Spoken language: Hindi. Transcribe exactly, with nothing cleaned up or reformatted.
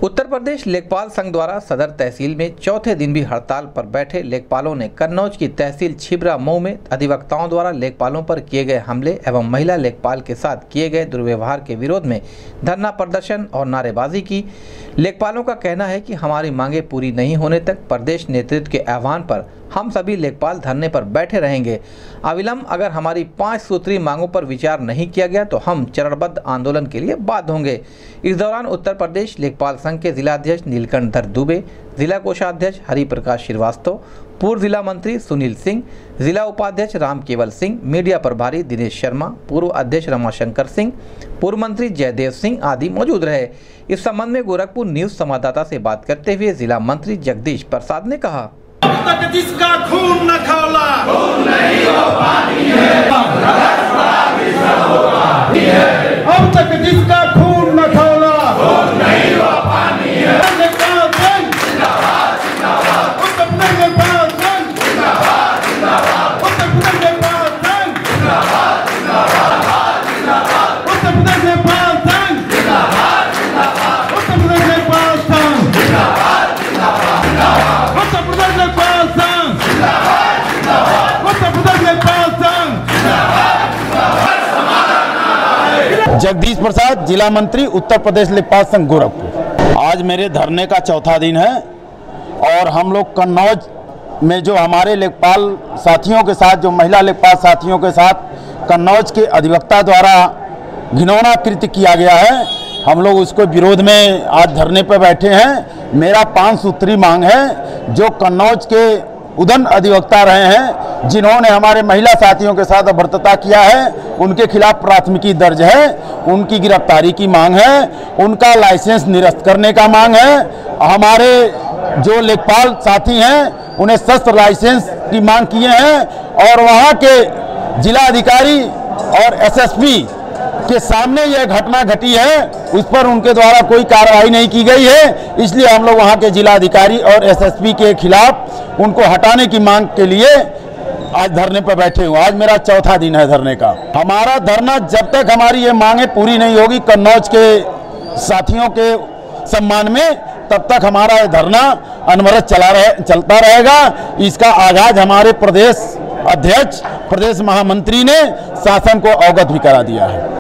उत्तर प्रदेश लेखपाल संघ द्वारा सदर तहसील में चौथे दिन भी हड़ताल पर बैठे लेखपालों ने कन्नौज की तहसील छिबरा मऊ में अधिवक्ताओं द्वारा लेखपालों पर किए गए हमले एवं महिला लेखपाल के साथ किए गए दुर्व्यवहार के विरोध में धरना प्रदर्शन और नारेबाजी की। लेखपालों का कहना है कि हमारी मांगे पूरी नहीं होने तक प्रदेश नेतृत्व के आह्वान पर हम सभी लेखपाल धरने पर बैठे रहेंगे। अविलंब अगर हमारी पांच सूत्री मांगों पर विचार नहीं किया गया तो हम चरणबद्ध आंदोलन के लिए बाध्य होंगे। इस दौरान उत्तर प्रदेश लेखपाल संघ के जिलाध्यक्ष नीलकंठधर दुबे, जिला कोषाध्यक्ष हरिप्रकाश श्रीवास्तव, पूर्व जिला मंत्री सुनील सिंह, जिला उपाध्यक्ष राम केवल सिंह, मीडिया प्रभारी दिनेश शर्मा, पूर्व अध्यक्ष रमाशंकर सिंह, पूर्व मंत्री जयदेव सिंह आदि मौजूद रहे। इस संबंध में गोरखपुर न्यूज संवाददाता से बात करते हुए जिला मंत्री जगदीश प्रसाद ने कहा, अब तक जिसका खून न खौला, खून नहीं वो पानी है। अब तक जिसका खून न खौला, खून नहीं वो पानी है। उत्तर प्रदेश लेखपाल संघ जिंदाबाद, जिंदाबाद। उत्तर प्रदेश लेखपाल संघ जिंदाबाद, जिंदाबाद। उत्तर प्रदेश लेखपाल संघ जिंदाबाद, जिंदाबाद। उत्तर प्रदेश लेखपाल संघ जिंदाबाद, जिंदाबाद। उत्तर प्रदेश लेखपाल संघ जिंदाबाद, जिंदाबाद। उत्तर प्रदेश लेखपाल संघ जिंदाबाद। जगदीश प्रसाद, जिला मंत्री, उत्तर प्रदेश लेखपाल संघ गोरखपुर। आज मेरे धरने का चौथा दिन है और हम लोग कन्नौज में जो हमारे लेखपाल साथियों के साथ, जो महिला लेखपाल साथियों के साथ कन्नौज के अधिवक्ता द्वारा घिनौना कृत्य किया गया है, हम लोग उसको विरोध में आज धरने पर बैठे हैं। मेरा पांच सूत्री मांग है। जो कन्नौज के उदन अधिवक्ता रहे हैं, जिन्होंने हमारे महिला साथियों के साथ अभद्रता किया है, उनके खिलाफ प्राथमिकी दर्ज है, उनकी गिरफ्तारी की मांग है, उनका लाइसेंस निरस्त करने का मांग है। हमारे जो लेखपाल साथी हैं उन्हें शस्त्र लाइसेंस की मांग किए हैं और वहाँ के जिला अधिकारी और एसएसपी के सामने यह घटना घटी है, उस पर उनके द्वारा कोई कार्रवाई नहीं की गई है। इसलिए हम लोग वहाँ के जिला अधिकारी और एसएसपी के खिलाफ उनको हटाने की मांग के लिए आज धरने पर बैठे हुए। आज मेरा चौथा दिन है धरने का। हमारा धरना जब तक हमारी ये मांगे पूरी नहीं होगी कन्नौज के साथियों के सम्मान में, तब तक हमारा ये धरना अनवरत चला रहे चलता रहेगा। इसका आगाज हमारे प्रदेश अध्यक्ष, प्रदेश महामंत्री ने शासन को अवगत भी करा दिया है।